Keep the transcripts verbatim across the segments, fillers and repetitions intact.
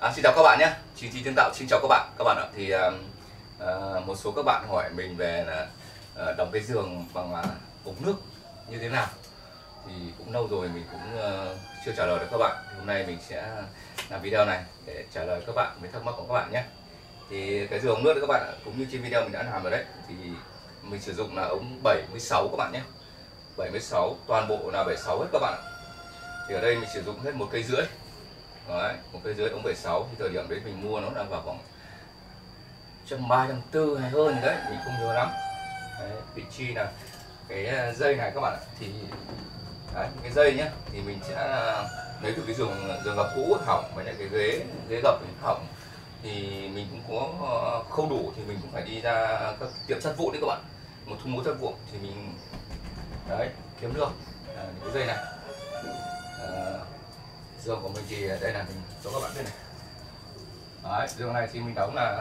À, xin chào các bạn nhé, Chí Chí Tương Tạo xin chào các bạn. Các bạn ạ, thì uh, uh, một số các bạn hỏi mình về là uh, đóng cái giường bằng uh, ống nước như thế nào, thì cũng lâu rồi mình cũng uh, chưa trả lời được các bạn. Thì hôm nay mình sẽ làm video này để trả lời các bạn với thắc mắc của các bạn nhé. Thì cái giường ống nước đấy các bạn ạ, cũng như trên video mình đã làm rồi đấy, thì mình sử dụng là ống bảy mươi sáu các bạn nhé, bảy mươi sáu, toàn bộ là bảy mươi sáu hết các bạn ạ. Thì ở đây mình sử dụng hết một cây rưỡi. Đấy, một cây rưỡi ống bảy mươi sáu, thì thời điểm đấy mình mua nó là vào khoảng trăm ba trăm tư hay hơn đấy, mình không nhớ lắm. Đấy, vị trí là cái dây này các bạn ạ, thì đấy, cái dây nhá, thì mình sẽ lấy từ cái giường giường gập cũ hỏng, với lại cái ghế ghế gập hỏng, thì mình cũng có không đủ thì mình cũng phải đi ra các tiệm sắt vụn đấy các bạn, một thu mua sắt vụn thì mình đấy kiếm được à, cái dây này. À, giường của mình thì đây là mình cho các bạn đây này. Đấy, giường này thì mình đóng là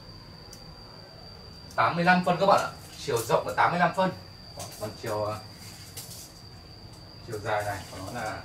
tám mươi lăm phân các bạn ạ, chiều rộng là tám mươi lăm phân, còn chiều chiều dài này của nó là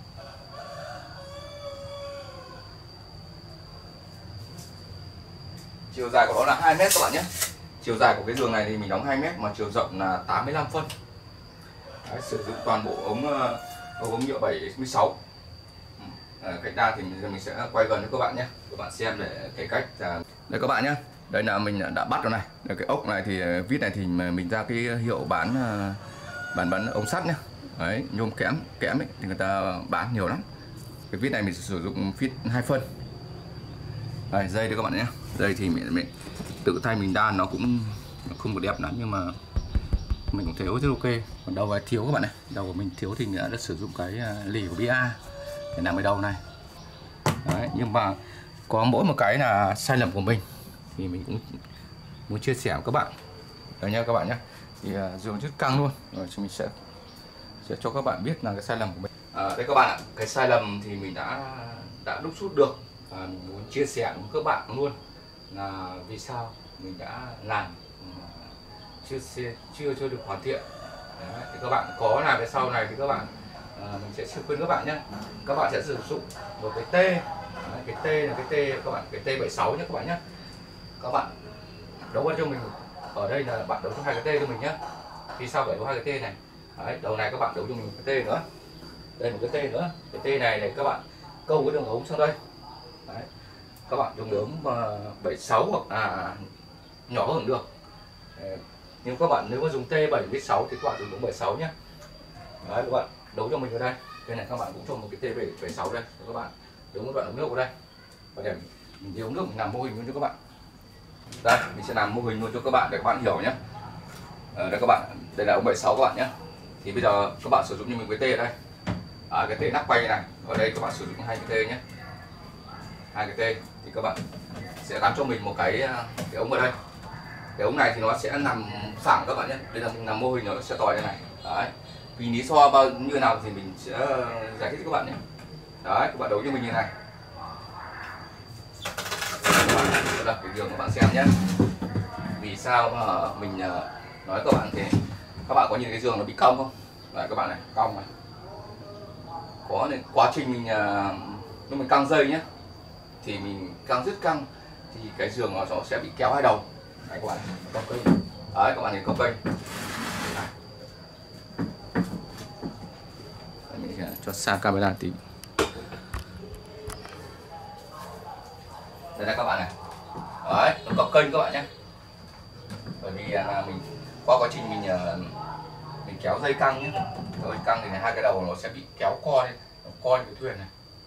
chiều dài của nó là hai mét các bạn nhé. Chiều dài của cái giường này thì mình đóng hai mét, mà chiều rộng là tám mươi lăm phân. Đấy, sử dụng toàn bộ ống ống, ống nhựa bảy mươi sáu. À, cách đa thì mình, mình sẽ quay gần cho các bạn nhé, các bạn xem để cái cách là... Đây các bạn nhé, đây là mình đã bắt rồi này. Đây, cái ốc này thì vít này thì mình ra cái hiệu bán bán bán ống sắt nhé. Đấy, nhôm kẽm kẽm ấy thì người ta bán nhiều lắm. Cái vít này mình sử dụng vít hai phân. Đây, dây đây các bạn nhé, dây thì mình, mình tự tay mình đan nó cũng không được đẹp lắm, nhưng mà mình cũng thấy rất ok. Còn đầu cái thiếu các bạn này, đầu của mình thiếu thì mình đã sử dụng cái lì của bê a để làm cái đầu này. Đấy, nhưng mà có mỗi một cái là sai lầm của mình thì mình cũng muốn chia sẻ với các bạn. Đấy nha các bạn nhé, thì uh, giường rất căng luôn, rồi mình sẽ sẽ cho các bạn biết là cái sai lầm của mình. À, đây các bạn ạ, cái sai lầm thì mình đã đã đúc rút được, và mình muốn chia sẻ với các bạn luôn là vì sao mình đã làm chưa chưa chưa được hoàn thiện. Đấy, thì các bạn có làm cái sau này thì các bạn à, mình sẽ khuyên các bạn nhé, các bạn sẽ sử dụng một cái T. Đấy, cái T là cái T các bạn, cái T bảy mươi sáu nhé các bạn nhé. Các bạn đấu cho mình ở đây là bạn đấu cho hai cái T cho mình nhé. Vì sao phải đấu hai cái T này? Đấy, đầu này các bạn đấu cho mình một cái T nữa, đây một cái T nữa. Cái T này này các bạn câu cái đường ống sang đây. Đấy, các bạn dùng ống bảy mươi sáu hoặc là nhỏ hơn được. Đấy, nhưng các bạn nếu mà dùng T bảy mươi sáu thì các bạn dùng ống bảy mươi sáu nhé. Đấy, các bạn đấu cho mình ở đây. Đây này, các bạn cũng cho một cái T bảy mươi sáu đây, các bạn đấu một đoạn ống nước vào đây, và để mình đi ống nước mình làm mô hình luôn cho các bạn. Đây, mình sẽ làm mô hình luôn cho các bạn để các bạn hiểu nhé. À, đây các bạn, đây là ống bảy mươi sáu các bạn nhé. Thì bây giờ các bạn sử dụng như mình cái T ở đây, à, cái T nắp quay này, ở đây các bạn sử dụng hai cái T nhé, hai cái T thì các bạn sẽ gắn cho mình một cái cái ống ở đây. Cái ống này thì nó sẽ nằm phẳng các bạn nhé, đây là mình làm mô hình nó sẽ tỏi đây này. Đấy, vì lý do bao như nào thì mình sẽ giải thích cho các bạn nhé. Đấy, các bạn đấu cho mình như này. Đây là cái đường các bạn xem nhé. Vì sao mà mình nói các bạn thế? Các bạn có nhìn cái giường nó bị cong không? Đấy các bạn này, cong này. Có nên quá trình mình lúc mình căng dây nhé, thì mình căng rất căng thì cái giường nó sẽ bị kéo hai đầu. Đấy các bạn, cong kênh. Đấy các bạn nhìn cong kênh. Mình cho xa camera tí. Đây là các bạn này. Đấy, nó có kênh các bạn nhé. Bởi vì là mình qua quá trình mình mình kéo dây căng nhé, dây căng thì hai cái đầu nó sẽ bị kéo co lên, nó co lên cái thuyền này.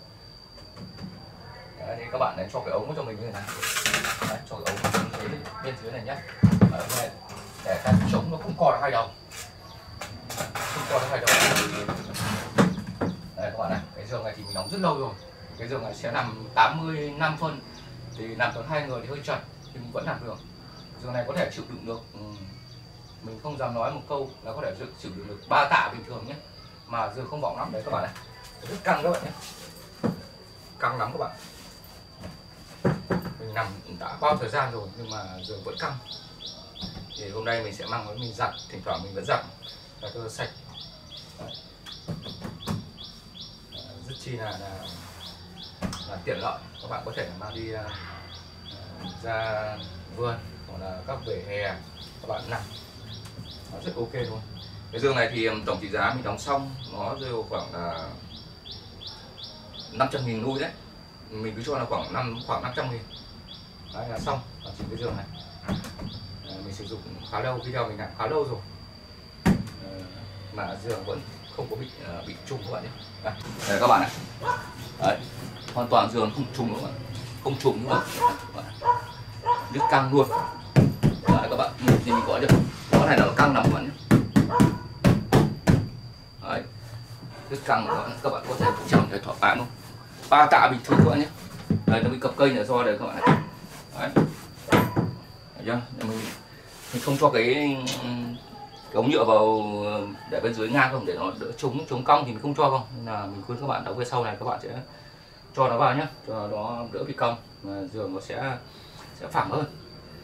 Đấy, thì các bạn này cho cái ống cho mình như thế này. Đấy, cho cái ống bên dưới, bên dưới này nhé. Đấy, để cái chống nó cũng co được hai đầu, không co được hai đầu. Đây các bạn này, cái giường này thì mình đóng rất lâu rồi. Cái giường này sẽ nằm tám mươi lăm phân, thì nằm được hai người thì hơi chật nhưng vẫn làm được. Giường này có thể chịu đựng được, mình không dám nói một câu là có thể chịu đựng được ba tạ bình thường nhé, mà giường không vọng lắm. Đấy các bạn này, rất căng các bạn nhé, căng lắm các bạn. Mình nằm đã bao thời gian rồi nhưng mà giường vẫn căng. Thì hôm nay mình sẽ mang với mình giặt, thỉnh thoảng mình vẫn giặt là cho sạch. Đấy, rất chi là, là là tiện lợi, các bạn có thể mang đi uh, ra vườn hoặc là các vỉa hè các bạn nằm nó rất ok luôn. Cái giường này thì tổng trị giá mình đóng xong nó rơi vào khoảng là năm trăm nghìn nuôi đấy, mình cứ cho là khoảng năm khoảng năm trăm nghìn đấy là xong là chỉ cái giường này. À, mình sử dụng khá lâu, video mình làm khá lâu rồi à, mà giường vẫn không có bị uh, bị trùng các bạn nhé. Đây, đây các bạn này, đấy, hoàn toàn giường không trùng các bạn, không trùng nữa, đứt căng luôn. Đấy các bạn, nhìn thì mình gọi được cái này là nó căng lắm các bạn nhé. Đấy, đứt căng các bạn, các bạn có thể chẳng thể thỏa mãn luôn, ba tạ bình thường các bạn nhé. Đây nó bị cập kênh là do đây các bạn này. Đấy, thấy chưa? Mình mình không cho cái cái ống nhựa vào để bên dưới ngang không, để nó đỡ chống chống cong thì mình không cho không, nên là mình khuyên các bạn đóng về sau này các bạn sẽ cho nó vào nhé, cho nó đỡ bị cong, mà giường nó sẽ sẽ phẳng hơn.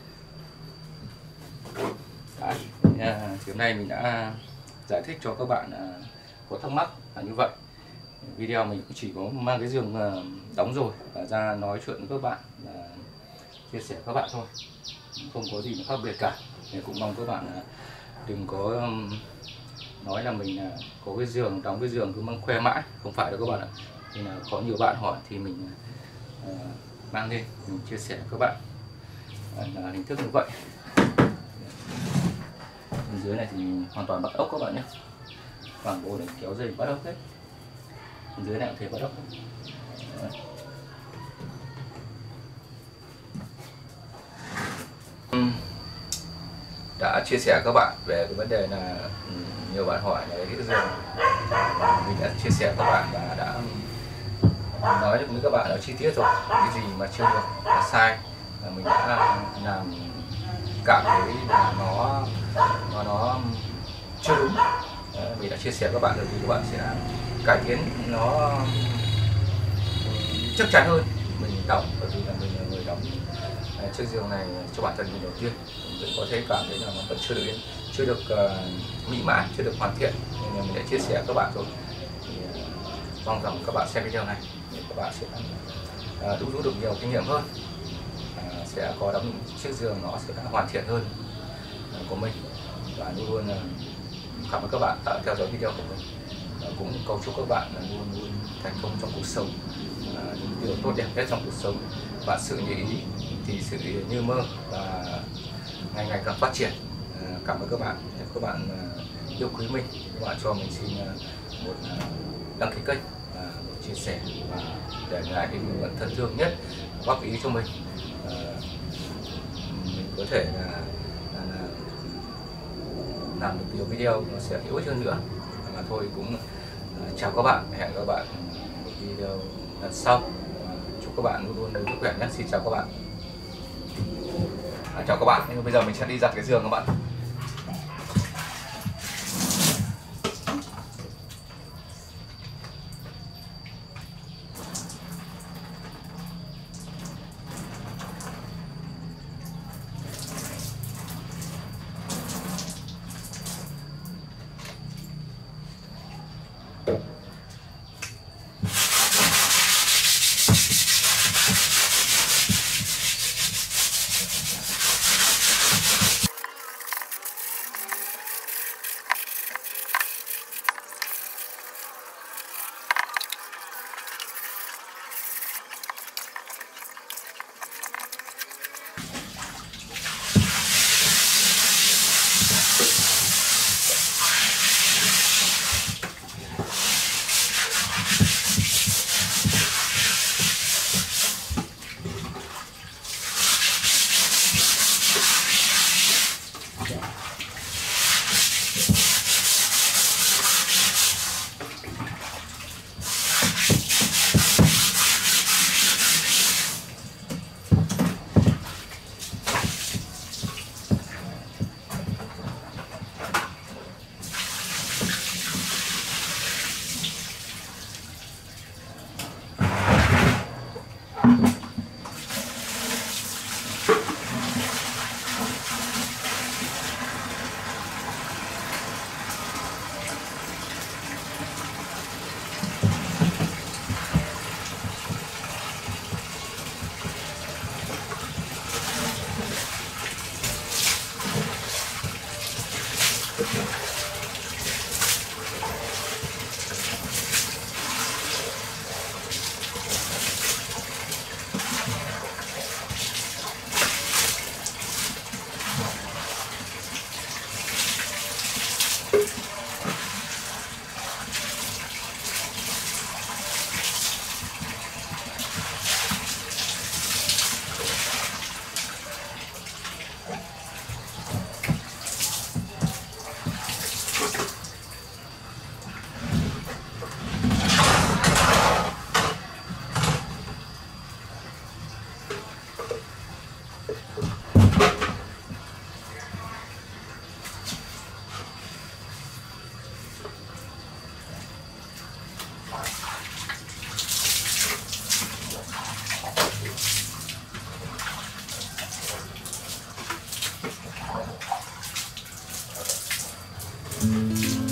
Đấy, thì hôm nay mình đã giải thích cho các bạn có thắc mắc là như vậy. Video mình cũng chỉ có mang cái giường đóng rồi và ra nói chuyện với các bạn, là chia sẻ các bạn thôi, không có gì khác biệt cả. Thì cũng mong các bạn đừng có nói là mình có cái giường đóng cái giường cứ mang khoe mãi, không phải đâu các bạn ạ. Thì là có nhiều bạn hỏi thì mình uh, mang lên mình chia sẻ với các bạn là hình thức như vậy. Bên dưới này thì hoàn toàn bắt ốc các bạn nhé, toàn bộ này kéo dây bắt ốc hết. Bên dưới này cũng thể bắt ốc. Đấy. Đã chia sẻ các bạn về cái vấn đề là nhiều bạn hỏi về cái giường, mình đã chia sẻ các bạn và đã nói được với các bạn ở chi tiết rồi, cái gì mà chưa được là sai là mình đã làm cảm thấy là nó nó nó chưa đúng. Đấy, mình đã chia sẻ các bạn rồi thì các bạn sẽ cải tiến nó chắc chắn hơn. Mình đóng bởi vì là mình là người đóng chiếc giường này cho bản thân mình đầu tiên, mình có thể cảm thấy là nó vẫn chưa được chưa được uh, mỹ mãn, chưa được hoàn thiện, nên là mình đã chia sẻ các bạn rồi. Thì, uh, mong rằng các bạn xem video này thì các bạn sẽ uh, đúc rút được nhiều kinh nghiệm hơn, uh, sẽ có đóng chiếc giường nó sẽ hoàn thiện hơn uh, của mình. Và luôn luôn uh, cảm ơn các bạn đã theo dõi video của mình. Uh, cũng cầu chúc các bạn uh, luôn luôn thành công trong cuộc sống, uh, những điều tốt đẹp nhất trong cuộc sống. Và sự như ý thì sự như mơ, và ngày ngày càng phát triển. Cảm ơn các bạn, các bạn yêu quý mình, các bạn cho mình xin một đăng ký kênh và một chia sẻ và để lại cái bình luận thân thương nhất, góp ý cho mình. Mình có thể là, là, là làm được nhiều video nó sẽ hữu ích hơn nữa. Mà thôi cũng chào các bạn, hẹn các bạn một video lần sau. Chúc các bạn luôn luôn được sức khỏe nhé. Xin chào các bạn. À, chào các bạn. Nhưng bây giờ mình sẽ đi giặt cái giường các bạn. Thank you.